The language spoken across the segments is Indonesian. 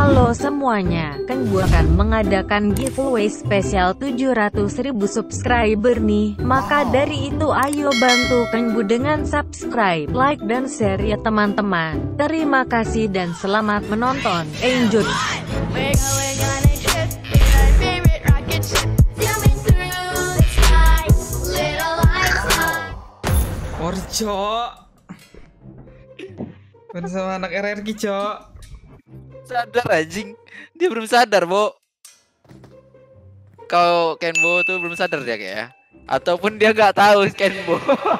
Halo semuanya, Kenbu akan mengadakan giveaway spesial 700.000 subscriber nih. Maka dari itu ayo bantu Kenbu dengan subscribe, like, dan share ya teman-teman. Terima kasih dan selamat menonton. Enjoy! Orjo bersama anak RRQ, Cok. Sadar anjing. Dia belum sadar, Bo. Kau Kenbo tuh belum sadar dia kayak ya. Ataupun dia nggak tahu Kenbo.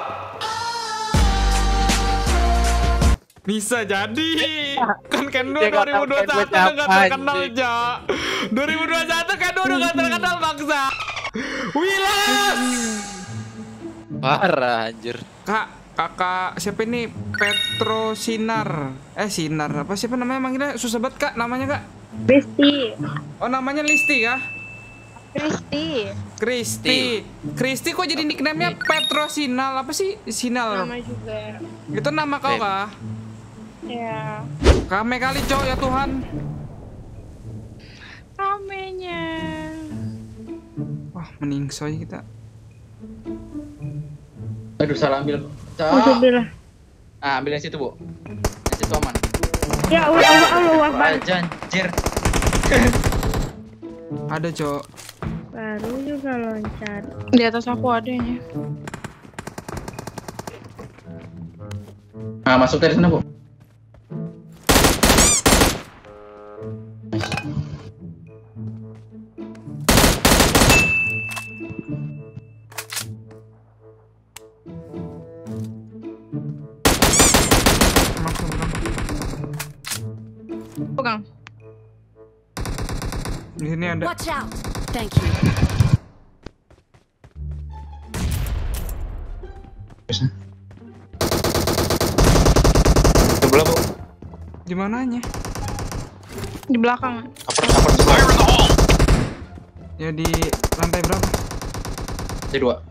Bisa jadi. Kan Kenbo Dia nggak tahu 2021 Kenbo udah gak terkenal, anjing. Cok. 2021 Kenbo udah gak terkenal, bangsa. Wilas. Parah anjir. Kakak siapa ini? Petro Sinar. Sinar apa siapa namanya manggilnya? Susah banget, Kak, namanya, Kak. Kristi. Oh, namanya Listi kah? Kristi. Kristi kok jadi nickname-nya Petro Sinal? Apa sih? Sinal. Nama juga. Itu nama kau kah? Ya. Kame kali, Cok, ya Tuhan. Ramenya. Wah, meningsoy kita. Aduh, salah ambil. Alhamdulillah. Ah, ambil yang situ, Bu. Yang situ aman. Ya Allah. Aja anjir. Ada, Cok. Baru juga loncat. Di atas aku adanya. Ah, masuk dari sana, Bu. Pegang. Di sini ada. Watch out! Thank you. Sebelah, Bu. Di mananya? Di belakang. Upper sebelah. Ya di lantai berapa? Di 2.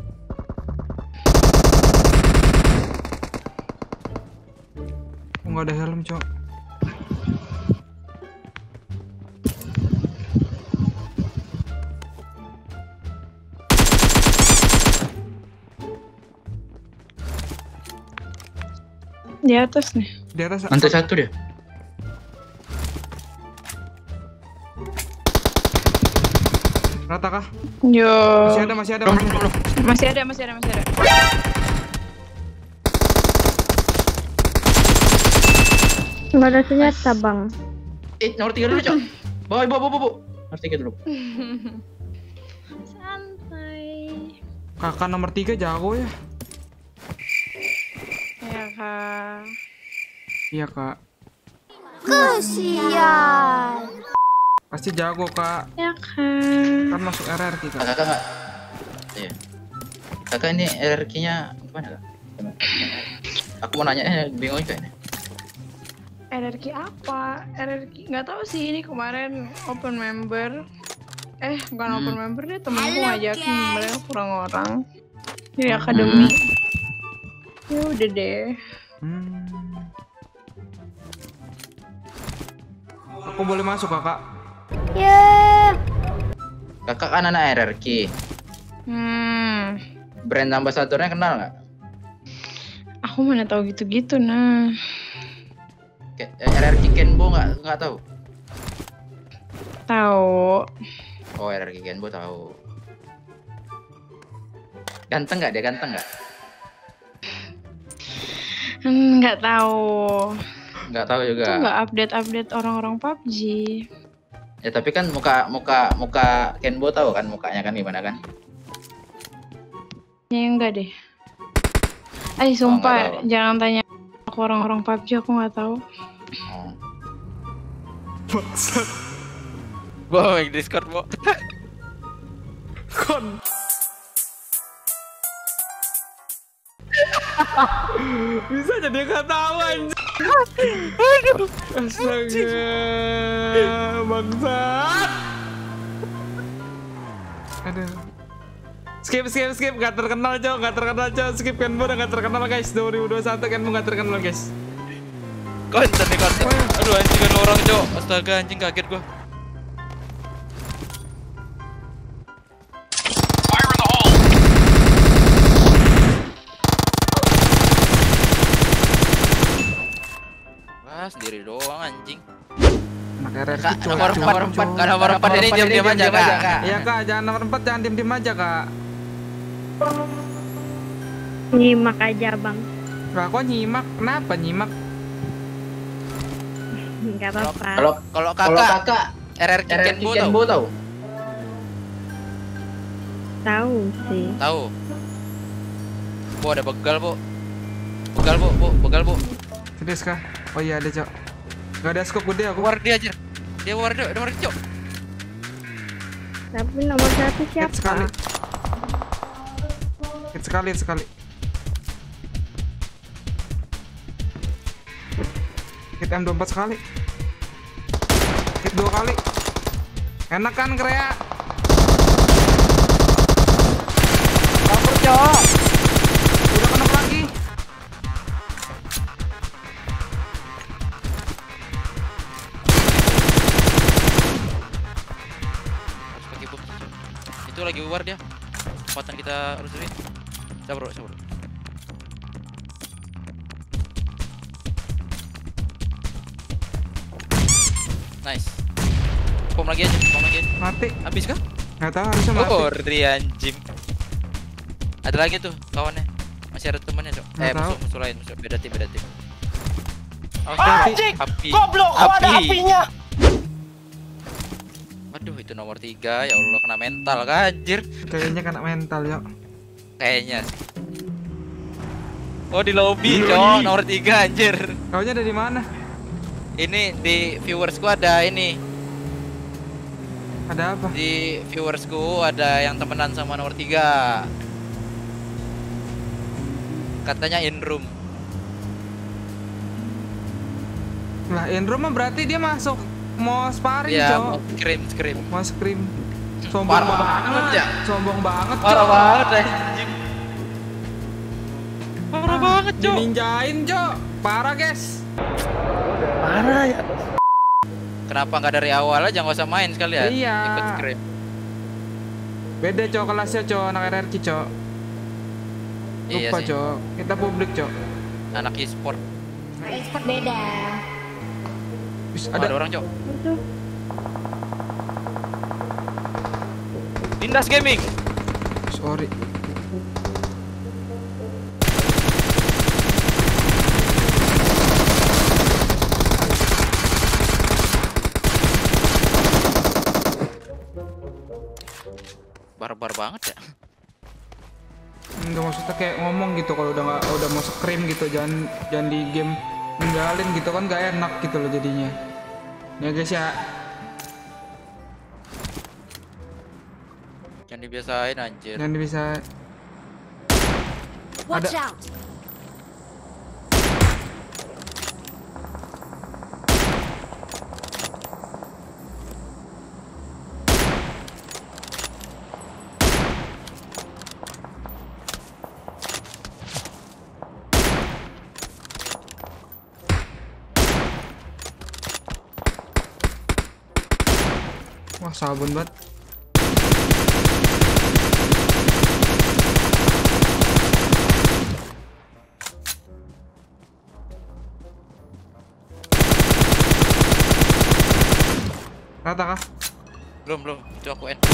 Oh, nggak ada helm, Cok. Di atas nih. Di atas. Lantai 1 dia. Rata kah? Yo. Masih ada. Masih ada. Nggak ada senjata, Bang. Nomor 3 dulu, Cok. Bawa. Nomor 3 dulu. Santai. Kakak nomor 3 jago ya. Ya, Kak. Iya, Kak. Kasian. Pasti jago, Kak. Ya, Kak. Kan masuk RRQ, Kak. Kakak nggak? Iya. Kakak ini RRQ-nya gimana, Kak? Aku mau nanya, bingung juga ini. RRQ apa? RRQ nggak tahu sih, ini kemarin open member. Bukan open member deh, temenku ngajakin, mereka kurang orang. Jadi akademi. Ya udah deh. Aku boleh masuk, Kakak? Kakak kan anak RRQ. Brand ambasadornya kenal nggak? Aku mana tahu gitu-gitu nah. RRQ Kenbo nggak tahu? Tahu. Oh, RRQ Kenbo tahu. Ganteng nggak dia? Ganteng nggak? Nggak tahu. Nggak tahu juga. Itu nggak update orang-orang PUBG. Ya tapi kan muka Kenbo tahu kan mukanya kan gimana kan? Ya enggak deh. Sumpah, nggak tahu. jangan tanya aku orang-orang PUBG, aku nggak tahu. Oh. Bangsat. Bo, yang Discord, Bo. Kon. Bisa jadi nggak tahu, anjing. Astaga, bangsat. Aduh. Skip, gak terkenal, Cok. Skip, Kenbo udah gak terkenal, guys. 2021 Kenbo gak terkenal, guys. Konten nih konten. Aduh anjing ada orang cok. Astaga anjing kaget gua. Wah sendiri doang anjing. Anak RRQ Kak, coy. nomor 4 Kak, nomor 4 ini diam-diam aja Kak. Iya kak, jangan nomor 4 jangan diem-diem aja kak. Nyimak aja bang. Lah kok nyimak? Kenapa nyimak? Nggak apa-apa. Kalau Kalau kakak kakak RRQ RRQ Kenbo Kenbo tahu? Tahu sih. tahu. Bu ada begal bu. Begal bu, begal bu. Serius kah? Oh iya ada cok. Gak ada scope gede aku. War dia aja. Dia war dia, cok. Tapi nomor 1 Hit siapa? sekali. Hit sekali. Hit M24 sekali. Hit 2 kali. Enak kan Krea? Kabur cok. Udah kena lagi. Harus pakai bom cok. Itu lagi war dia. Kekuatan kita harus ini. Sabar. Nice. Bom lagi aja. Mati. Habis kah? Gak tahu harusnya mati. Oh, anjing. Ada lagi tuh kawannya. Masih ada temannya, Cok. Nggak tahu. Musuh lain, beda tim. Oh, Anjing, api. Goblok, kok ada apinya? Waduh, itu nomor 3. Ya Allah, kena mental kan, anjir. Kayaknya kena mental ya. Kayaknya sih. Oh, di lobby, Cok. Nomor 3, anjir. Kaunya dari mana? Ini di viewersku ada ini. Ada apa? Di viewersku ada yang temenan sama nomor 3. Katanya in room. Lah in room mah berarti dia masuk mau sparring Ya, cok. scream. Mau scream. Sombong Parah banget banget ya. Sombong banget Parah Cok. banget anjing. Parah banget, Cok. Dininjain cok. Parah guys. Parah ya. Kenapa nggak dari awal aja nggak usah main sekalian? Iya. Ikut scream. Beda cok kelasnya cok. Anak RRQ cok. Iya Lupa sih. cok. Kita publik cok. Anak e-sport. Expert beda. Wis, Oh, ada ada orang, Cok. Itu Dindas Gaming. sorry. Barbar banget ya. Enggak maksudnya kayak ngomong gitu kalau udah mau scream gitu jangan di game ninggalin gitu kan gak enak gitu loh jadinya. Ya guys ya. Jangan dibiasain anjir. Jangan bisa Watch Ada- out! wah sabun banget. Rata kah? Belum. Itu aku N.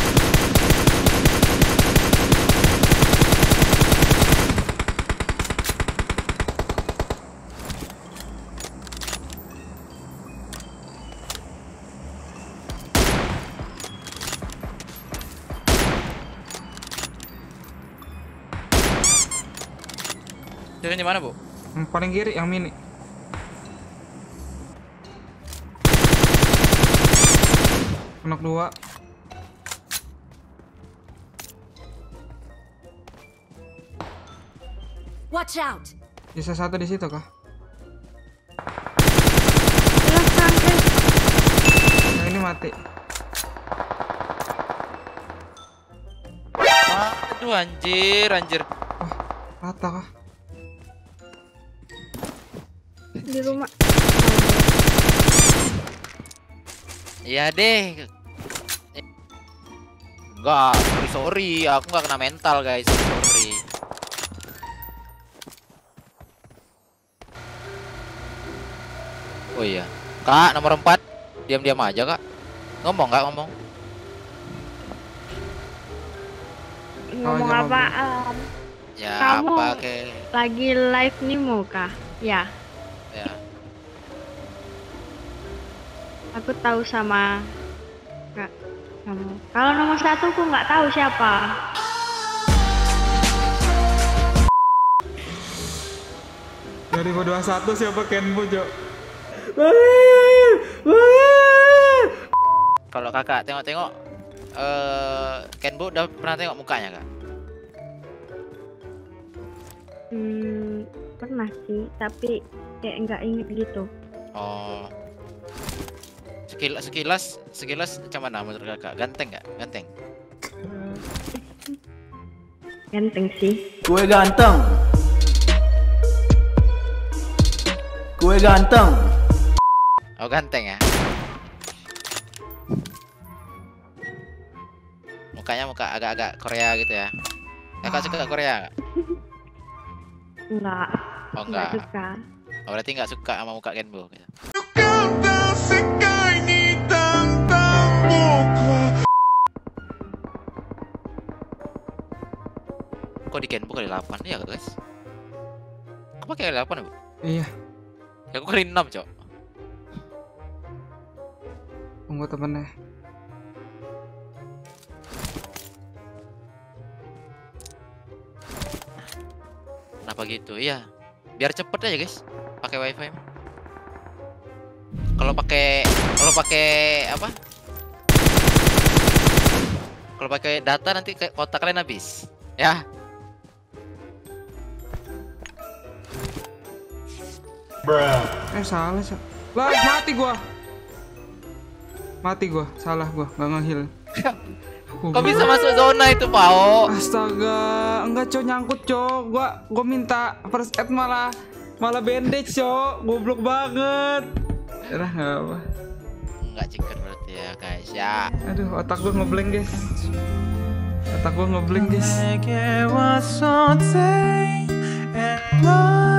Jalan di mana, Bu? Yang paling kiri yang mini. Anak 2. Watch out! Bisa 1 di situ kah? belakang Yang ini mati. Aduh anjir. Rata kah? di rumah. Iya deh. Enggak, sorry, aku nggak kena mental guys, sorry. Oh iya, Kak nomor 4, diam-diam aja Kak. Ngomong nggak ngomong? Ngomong jangan apaan? Ya Kamu apa ke? lagi live nih mau kah? Ya, Ya. aku tahu sama Kak kamu. Kalau nomor 1 aku nggak tahu siapa. Dari 21 siapa Kenbo, Jo? Kalau kakak tengok-tengok, Kenbo udah pernah tengok mukanya kak? Pernah sih, tapi kayak nggak inget gitu. Oh, sekilas macam mana menurut kakak? Ganteng nggak? Ganteng? Ganteng sih. Gue ganteng. Gue ganteng. Oh ganteng ya? Mukanya muka agak-agak Korea gitu ya? Kakak suka Korea nggak? Enggak. Oh Nggak enggak. suka. Oh, berarti nggak suka sama muka Kenbo gitu. Kok di Kenbo kali 8 ya guys? Apa kayak kali 8 ya bu? Iya, Ya aku kali 6 cok. tunggu temennya. Kenapa gitu? Iya. Biar cepet aja guys. Pakai wifi. Kalau pakai apa? Kalau pakai data nanti kotak kalian habis. Ya. Salah. Lah, mati gua, salah gua, nggak nge-heal. Kok bisa masuk zona itu, Pao? Astaga, enggak cok, nyangkut cok. Gua minta first aid malah bandage cok. Goblok banget. Udah nggak apa. Enggak chicken berarti ya, guys. Ya. Aduh, otak gua ngeblank guys. Otak gua ngeblank guys.